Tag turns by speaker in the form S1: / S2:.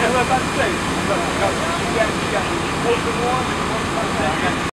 S1: I was about to say. You got more than one.